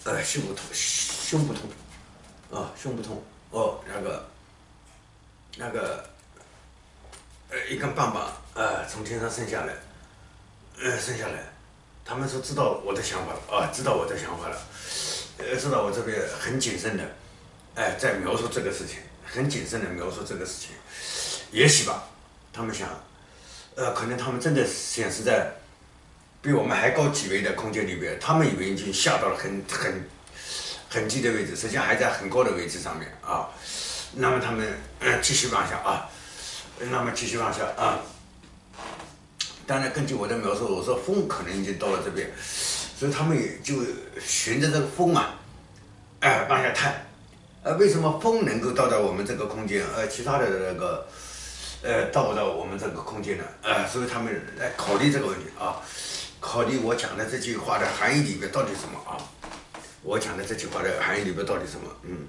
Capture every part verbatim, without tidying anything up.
呃，胸部痛，胸部痛，啊，胸部痛，哦，那个，那个，呃，一根棒棒，呃，从天上升下来，呃，升下来，他们说知道我的想法了，啊，知道我的想法了，呃，知道我这边很谨慎的，哎，在描述这个事情，很谨慎的描述这个事情，也许吧，他们想，呃，可能他们真的显示在比我们还高几维的空间里边，他们以为已经下到了很很很低的位置，实际上还在很高的位置上面啊。那么他们、呃、继续往下啊，那么继续往下啊。当然，根据我的描述，我说风可能已经到了这边，所以他们也就循着这个风啊，哎、呃、往下探。呃，为什么风能够到达我们这个空间，而其他的那个呃到不到我们这个空间呢？呃，所以他们来考虑这个问题啊。考虑我讲的这句话的含义里面到底什么啊？我讲的这句话的含义里面到底什么？嗯，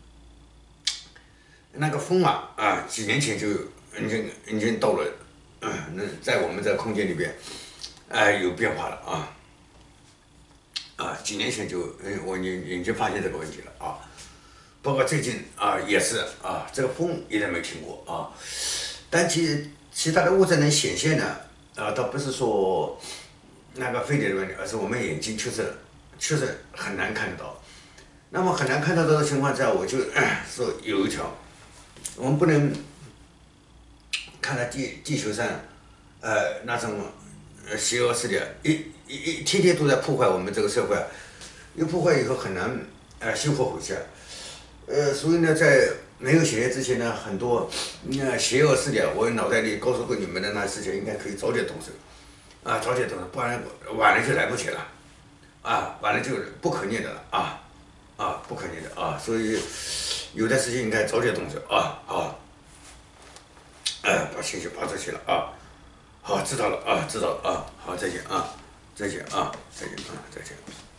那个风啊啊，几年前就已经已经到了，嗯，那在我们这个空间里边，哎、呃，有变化了啊啊，几年前就嗯，我已已经发现这个问题了啊，包括最近啊也是啊，这个风一直没停过啊，但其其他的物质能显现呢啊，倒不是说。那个飞碟的问题，而是我们眼睛确实确实很难看得到。那么很难看得到的情况下，我就、呃、说有一条，我们不能看到地地球上，呃那种呃邪恶势力，一一一天天都在破坏我们这个社会，一破坏以后很难呃修复回去。呃，所以呢，在没有显现之前呢，很多呃邪恶势力，我脑袋里告诉过你们的那事情，应该可以早点动手。啊，早点动手，不然晚了就来不及了，啊，晚了就不可逆的了啊，啊，不可逆的啊，所以有的事情应该早点动手啊，好，哎，把情绪发出去了啊，好，知道了啊，知道了啊，好，再见啊，再见啊，再见啊，再见。